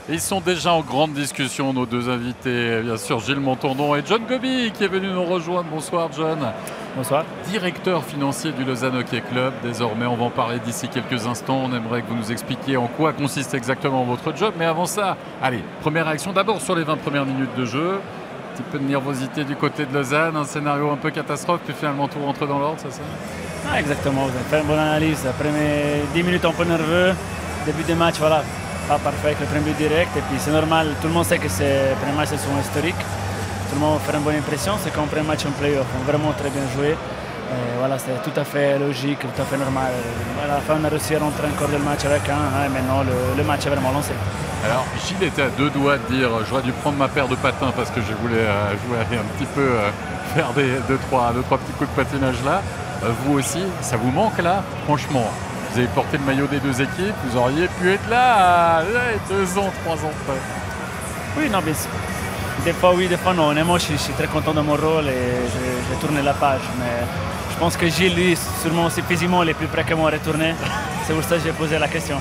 Et ils sont déjà en grande discussion, nos deux invités, bien sûr Gilles Montandon et John Gobi qui est venu nous rejoindre. Bonsoir John. Bonsoir. Directeur financier du Lausanne Hockey Club. Désormais, on va en parler d'ici quelques instants. On aimerait que vous nous expliquiez en quoi consiste exactement votre job. Mais avant ça, allez, première réaction d'abord sur les 20 premières minutes de jeu. Un petit peu de nervosité du côté de Lausanne, un scénario un peu catastrophe, puis finalement tout rentre dans l'ordre, c'est ça? Ah, exactement, vous avez fait une bonne analyse. Après mes 10 minutes un peu nerveux, début de match, voilà, pas parfait avec le premier but direct. Et puis c'est normal, tout le monde sait que ces premiers matchs sont historiques. Tout le monde va faire une bonne impression, c'est qu'on prend un match en play-off. On a vraiment très bien joué. Et voilà, c'est tout à fait logique, tout à fait normal. À la fin, on a réussi à rentrer encore le match avec un, et maintenant le match est vraiment lancé. Alors, Gilles était à deux doigts de dire j'aurais dû prendre ma paire de patins parce que je voulais jouer un petit peu, faire deux, trois petits coups de patinage là. Vous aussi, ça vous manque là? Franchement, vous avez porté le maillot des deux équipes, vous auriez pu être là 2 ans, 3 ans près. Oui, non, mais des fois oui, des fois non. Honnêtement, je suis très content de mon rôle et j'ai tourné la page. Mais je pense que Gilles, lui, sûrement aussi physiquement, il est plus près que moi à retourner. C'est pour ça que j'ai posé la question.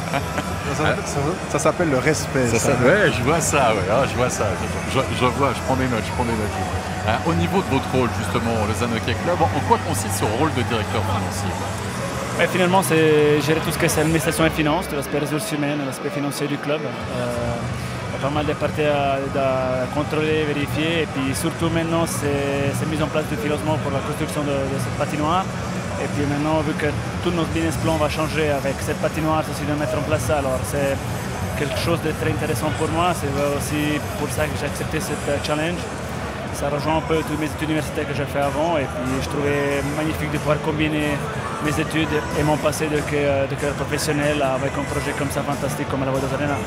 Ça s'appelle le respect. Ouais, je vois ça, ouais. Ah, je vois ça. Je prends des notes, au niveau de votre rôle, justement, au Lausanne Hockey Club, en quoi consiste ce rôle de directeur financier? Et finalement, c'est gérer tout ce que c'est l'administration et finance, tout l'aspect ressources humaines, l'aspect financier du club. Il y a pas mal de parties à contrôler, vérifier. Et puis surtout maintenant, c'est mise en place du financement pour la construction de cette patinoire. Et puis maintenant, vu que tout notre business plan va changer avec cette patinoire, c'est aussi de mettre en place ça. Alors c'est quelque chose de très intéressant pour moi. C'est aussi pour ça que j'ai accepté cette challenge. Ça rejoint un peu toutes mes études universitaires que j'ai fait avant. Et puis je trouvais magnifique de pouvoir combiner mes études et mon passé de carrière professionnelle avec un projet comme ça fantastique comme la Voix Arena.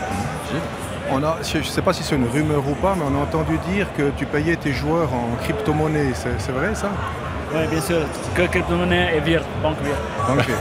Je ne sais pas si c'est une rumeur ou pas, mais on a entendu dire que tu payais tes joueurs en crypto-monnaie. C'est vrai ça? Oui, bien sûr. Que crypto-monnaie et VIR, banque VIR. Banque VIR.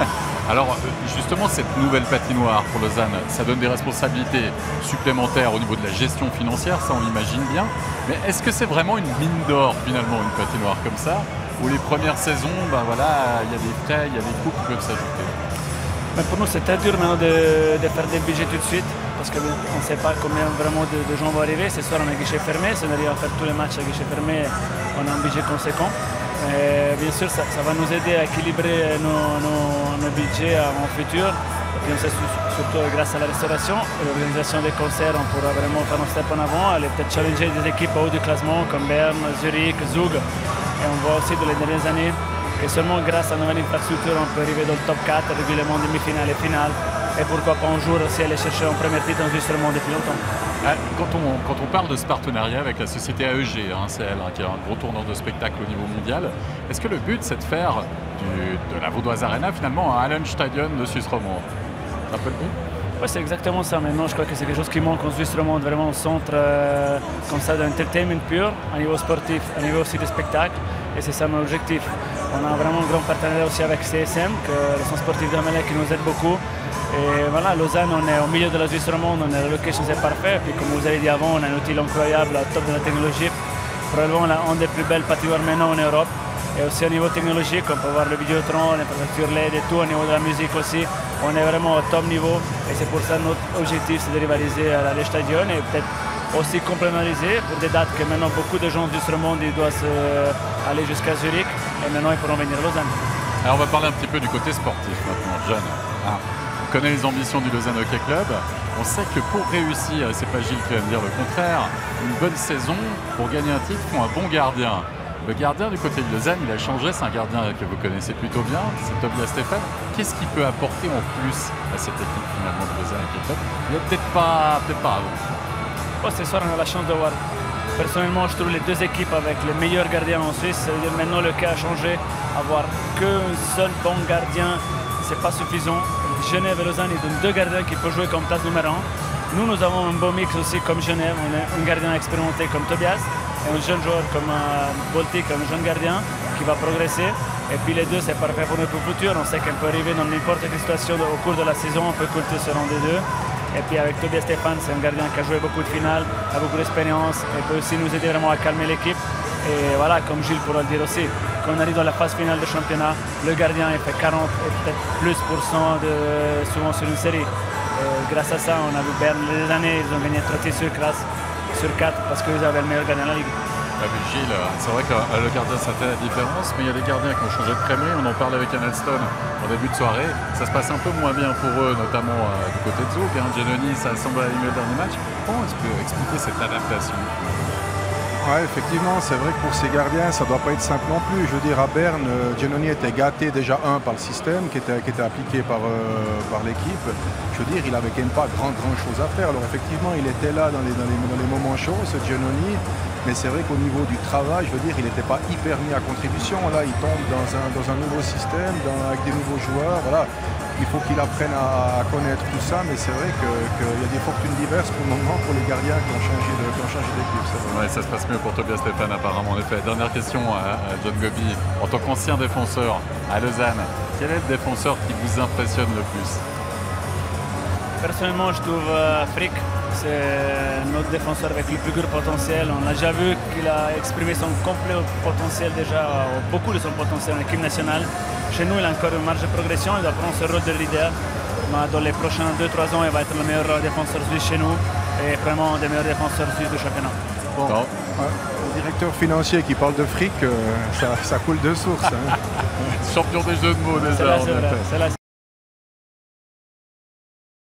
Alors justement, cette nouvelle patinoire pour Lausanne, ça donne des responsabilités supplémentaires au niveau de la gestion financière, ça on l'imagine bien. Mais est-ce que c'est vraiment une mine d'or finalement, une patinoire comme ça, où les premières saisons, ben voilà, il y a des frais, il y a des coûts qui peuvent s'ajouter? Mais pour nous, c'est très dur maintenant de faire des budgets tout de suite, parce qu'on ne sait pas combien vraiment de gens vont arriver. Ce soir, on a un guichet fermé. Si on arrive à faire tous les matchs à guichet fermé, on a un budget conséquent. Et bien sûr, ça va nous aider à équilibrer nos budgets en futur. Et puis on sait surtout grâce à la restauration et l'organisation des concerts, on pourra vraiment faire un step en avant, aller peut-être challenger des équipes au haut du classement comme Berne, Zurich, Zug. Et on voit aussi dans les dernières années que seulement grâce à la nouvelle infrastructure, on peut arriver dans le top 4, régulièrement demi-finale et finale. Et pourquoi pas un jour aussi aller chercher un premier titre enregistrement depuis longtemps. Quand on parle de ce partenariat avec la société AEG, CL, qui est un gros tourneur de spectacle au niveau mondial, est-ce que le but c'est de faire de la Vaudoise Arena finalement un Hallenstadion de Suisse romande? C'est un peu le but? Oui, c'est exactement ça. Maintenant, je crois que c'est quelque chose qui manque en Suisse romande, vraiment un centre comme ça d'entertainment pur, à niveau sportif, à niveau aussi de spectacle. Et c'est ça mon objectif. On a vraiment un grand partenariat aussi avec CSM, le centre sportif d'Amelec qui nous aide beaucoup. Et voilà, Lausanne, on est au milieu de la Suisse romande, la location c'est parfait. Puis comme vous avez dit avant, on a un outil incroyable, au top de la technologie. Probablement une des plus belles patinoires maintenant en Europe. Et aussi au niveau technologique, on peut voir le Vidéotron, l'infrastructure LED et tout, au niveau de la musique aussi. On est vraiment au top niveau. Et c'est pour ça que notre objectif, c'est de rivaliser à l'Stadion et peut-être aussi complémentariser pour des dates que maintenant beaucoup de gens du Suisse romande doivent aller jusqu'à Zurich. Et maintenant, ils pourront venir à Lausanne. Alors on va parler un petit peu du côté sportif maintenant, Jeanne. On connaît les ambitions du Lausanne Hockey Club. On sait que pour réussir, et c'est pas Gilles qui va me dire le contraire, une bonne saison, pour gagner un titre, il faut un bon gardien. Le gardien du côté de Lausanne, il a changé, c'est un gardien que vous connaissez plutôt bien, c'est Tobias Stephan. Qu'est-ce qu'il peut apporter en plus à cette équipe finalement de Lausanne Hockey Club? Mais peut-être pas avant. Ce soir, on a la chance de voir. Personnellement, je trouve les deux équipes avec les meilleurs gardiens en Suisse. Ça veut dire maintenant le cas a changé. Avoir qu'un seul bon gardien, c'est pas suffisant. Genève et Lausanne, ils donnent deux gardiens qui peuvent jouer comme place numéro 1. Nous avons un beau mix aussi comme Genève. On a un gardien expérimenté comme Tobias et un jeune joueur comme Boltic, un jeune gardien qui va progresser. Et puis les deux, c'est parfait pour notre futur. On sait qu'on peut arriver dans n'importe quelle situation au cours de la saison. On peut compter sur un des deux. Et puis avec Tobias Stephan, c'est un gardien qui a joué beaucoup de finales, a beaucoup d'expérience et peut aussi nous aider vraiment à calmer l'équipe. Et voilà, comme Gilles pourra le dire aussi, quand on arrive dans la phase finale du championnat, le gardien il fait 40 et peut-être plus souvent sur une série. Grâce à ça, on a vu Berne les années, ils ont gagné 3 tirs sur 4 parce qu'ils avaient le meilleur gardien de la Ligue. Gilles, c'est vrai que le gardien ça fait la différence, mais il y a des gardiens qui ont changé de prémé. On en parlait avec Annelston en début de soirée. Ça se passe un peu moins bien pour eux, notamment du côté de Zug. Giannoni, ça semble aller mieux le dernier match. Comment est-ce que expliquer cette adaptation? Ouais, effectivement, c'est vrai que pour ces gardiens, ça ne doit pas être simple non plus. Je veux dire, à Berne, Giannoni était gâté déjà par le système qui était appliqué par l'équipe. Je veux dire, il n'avait quand même pas grand chose à faire. Alors effectivement, il était là dans les moments chauds, ce Giannoni. Mais c'est vrai qu'au niveau du travail, je veux dire, il n'était pas hyper mis à contribution. Là, il tombe dans un nouveau système, avec des nouveaux joueurs. Voilà. Il faut qu'il apprenne à connaître tout ça, mais c'est vrai qu'il y a des fortunes diverses pour le moment pour les gardiens qui ont changé d'équipe. Ouais, ça se passe mieux pour Tobias Stéphane apparemment en effet. Dernière question à John Gobi. En tant qu'ancien défenseur à Lausanne, quel est le défenseur qui vous impressionne le plus? Personnellement, je trouve Frick, c'est notre défenseur avec le plus gros potentiel. On a déjà vu qu'il a exprimé son complet potentiel déjà, beaucoup de son potentiel en équipe nationale. Chez nous, il a encore une marge de progression, il doit prendre ce rôle de leader. Mais dans les prochains 2-3 ans, il va être le meilleur défenseur suisse chez nous et vraiment un des meilleurs défenseurs suisses du championnat. Bon, le directeur financier qui parle de Frick, ça coule de source. Champion des jeux de mots déjà. C'est là,